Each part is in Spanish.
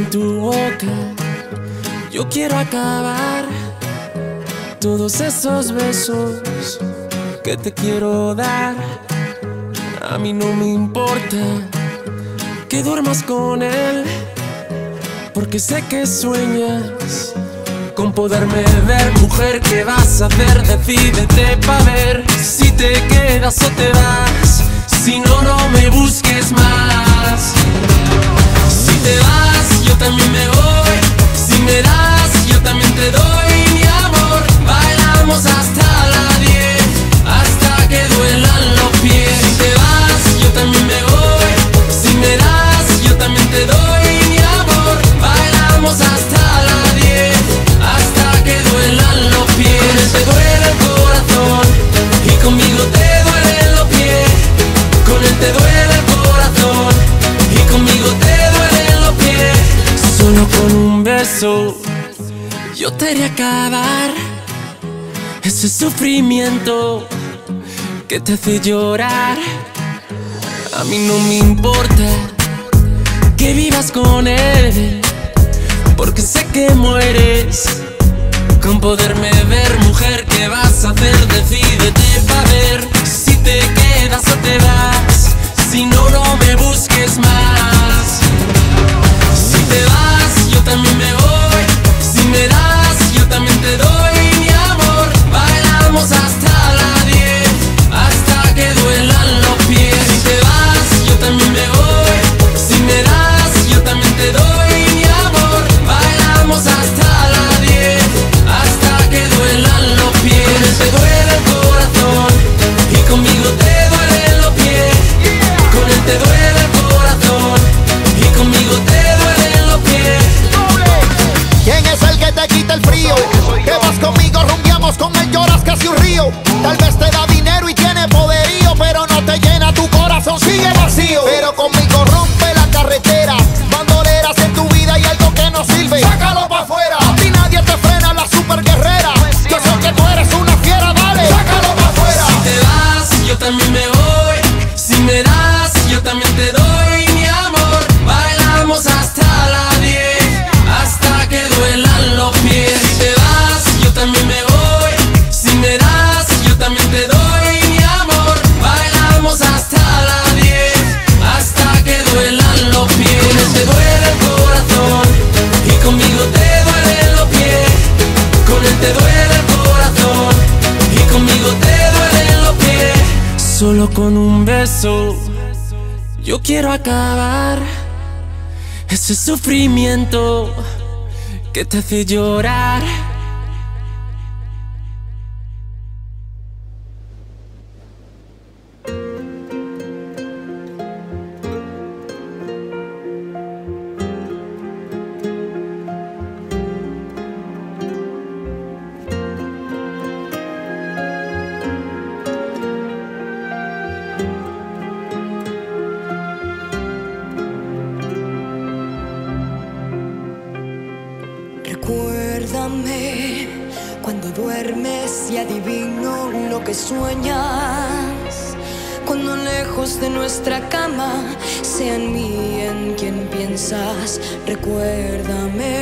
tu boca. Yo quiero acabar todos esos besos que te quiero dar. A mí no me importa que duermas con él, porque sé que sueñas con poderme ver. Mujer, ¿qué vas a hacer? Decídete pa' ver si te quedas o te vas. Si no, no me busques más. Si te vas, yo también me voy. Si me das, yo también te doy. Mi amor, bailamos hasta las 10, hasta que duelan los pies. Si te vas, yo también me voy. Si me das, yo también te doy. Mi amor, bailamos hasta las 10, hasta que duelan los pies. Con él te duele el corazón y conmigo te duelen los pies. Con él te duele el corazón y conmigo te duelen los pies. Solo con un beso yo te haré acabar ese sufrimiento que te hace llorar. A mí no me importa que vivas con él, porque sé que mueres con poderme ver. Mujer, ¿qué vas a hacer? Decídete pa' ver si te quedas o te vas. Si no, no me busques más. Si te vas, yo también me voy. Si me das, yo también te doy. Mi amor, bailamos hasta las 10, hasta que duelan los pies. Si te vas, yo también me voy. Si me das, yo también te doy. Mi amor, bailamos hasta las 10, hasta que duelan los pies. Con él te duele el corazón y conmigo te duelen los pies. Con él te duele el corazón y conmigo te duelen los pies. ¿Quién es el que te quita el frío? Que vas conmigo, rumbiamos, con él lloras casi un río. Tal vez te da dinero y tiene poderío, pero no te llena, tu corazón sigue vacío. Pero conmigo rompe la carretera, bandoleras en tu vida y algo que no sirve, sácalo pa' afuera. A ti nadie te frena, la super guerrera. Yo sé que tú eres una fiera, dale, sácalo pa' afuera. Si te vas, yo también me voy. Si me das, yo también te doy. Mi amor, bailamos hasta las 10, hasta que duelan los pies. Si te vas, yo también me voy. Si me das, yo también te doy. Mi amor, bailamos hasta las 10, hasta que duelan los pies. Con él te duele el corazón y conmigo te duelen los pies. Con él te duele el corazón y conmigo te duelen los pies. Solo con un beso yo quiero acabar ese sufrimiento que te hace llorar. Recuérdame cuando duermes y adivino lo que sueñas. Cuando lejos de nuestra cama sea en mí en quien piensas. Recuérdame.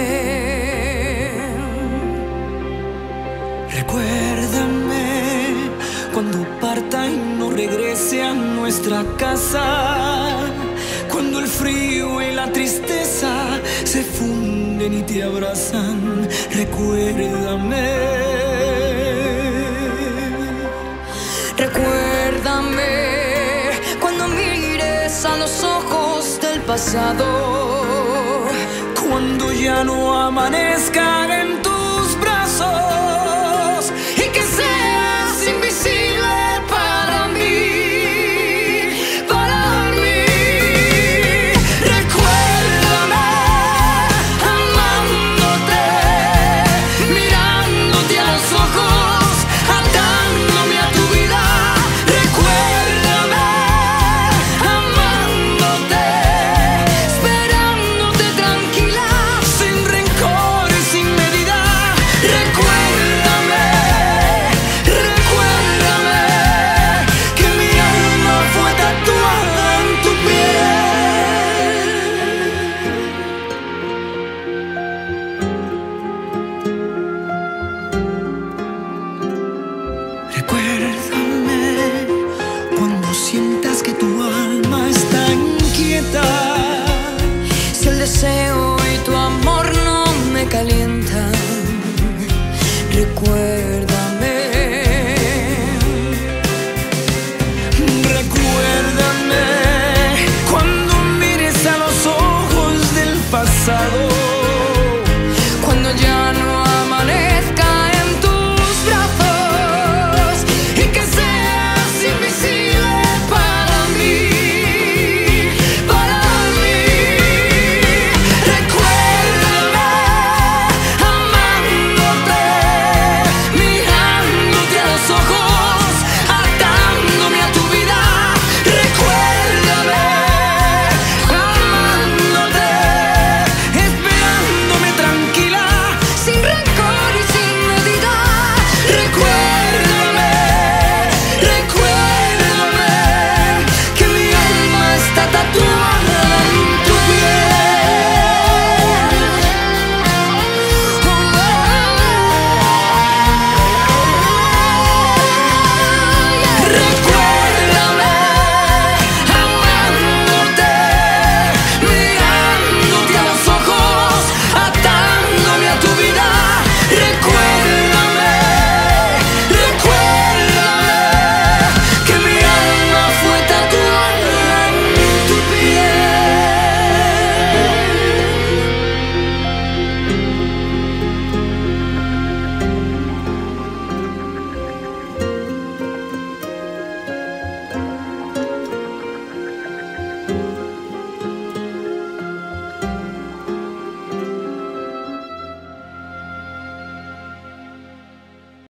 Recuérdame cuando parta y no regrese a nuestra casa. Cuando el frío y la tristeza se funden y te abrazan, recuérdame. Recuérdame cuando mires a los ojos del pasado. Cuando ya no amanezcan en tus brazos y que seas invisible para mí. Esperándote tranquila, Sin rencor y sin medida. Recuerda